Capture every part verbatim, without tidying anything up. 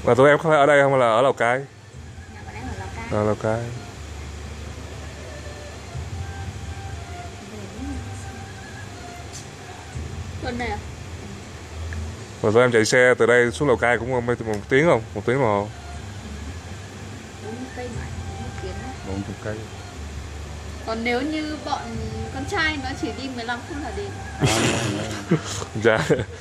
Mà tụi em có phải ở đây không hay là ở Lào Cai? Nhà bọn em ở Lào Cai. Ở Lào Cai. Tuần này à? Và tụi em chạy xe từ đây xuống Lào Cai cũng một, một tiếng không? Một tiếng đồng hồ. bốn mươi cây mà, bốn mươi tiếng đấy. bốn mươi cây. Còn nếu như bọn con trai nó chỉ đi mười lăm phút là đến. Dạ.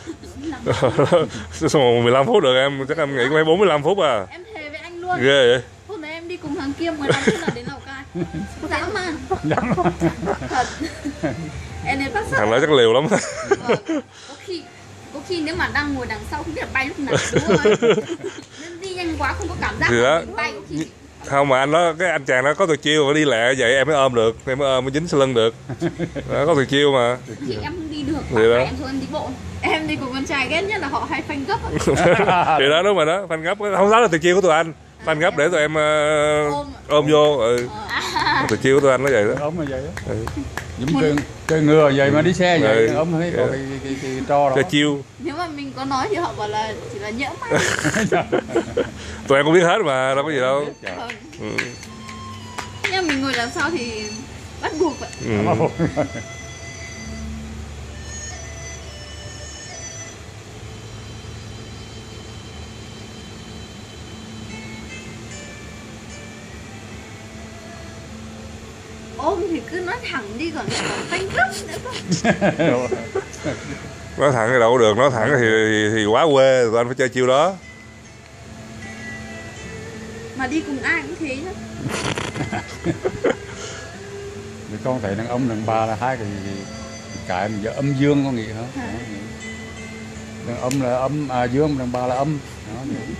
Xong rồi mười lăm phút được em, chắc em nghĩ cũng phải bốn mươi lăm phút à. Em thề với anh luôn. Ghê vậy. Hôm nay em đi cùng thằng Kiêm mười lăm phút là đến Lào Cai. Dã man. Thật. Em đến bác Thằng đó chắc liều lắm. Vâng. Có khi có khi nếu mà đang ngồi đằng sau không biết là bay lúc nào, đúng rồi. Nên đi nhanh quá không có cảm giác Thì đó. bay có khi. Không mà anh đó, cái anh chàng đó có tuyệt chiêu mà đi lẹ vậy em mới ôm được, em mới ôm mới dính sau lưng được. Đó, có tuyệt chiêu mà. Thì em không đi được, Thì đó. em thôi em đi bộ. Em đi cùng con trai ghét nhất là họ hay phanh gấp. Thì đó đúng rồi đó, phanh gấp không đó là tuyệt chiêu của tụi anh. Phanh gấp để tụi em uh, ôm, ôm vô. Ừ. À. Tuyệt chiêu của tụi anh nó vậy đó. Ốm là vậy đó. Ừ. Giống chơi, chơi ngừa vậy mà đi xe vậy, Ừ. ốm thấy Dạ. cái, cái, cái, cái trò đó. Cái chiêu. Nếu mà mình có nói thì họ bảo là chỉ là nhỡ mắt. Tụi em cũng biết hết mà, đâu có gì đâu. Vâng. Ừ. Nhưng mình ngồi đằng sau thì bắt buộc vậy. Ừ. Ôm thì cứ nói thẳng đi, còn còn phanh gấp nữa cơ. Nói thẳng thì đâu có được, nói thẳng thì, thì, thì quá quê, tụi anh phải chơi chiêu đó. Mà đi cùng ai cũng thế nhá. Thì con thấy đàn ông đàn bà là hai cái cái mà giờ âm dương có nghĩa hả? À. Đàn ông là âm, à, dương, đàn bà là âm. Đó, vậy.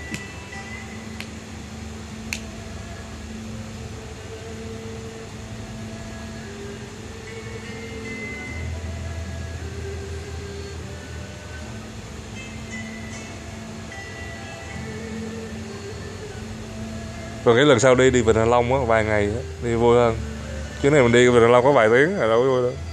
Rồi cái lần sau đi đi Vịnh Hạ Long á vài ngày á, đi vui hơn. Chứ này mình đi Vịnh Hạ Long có vài tiếng là đâu có vui đâu.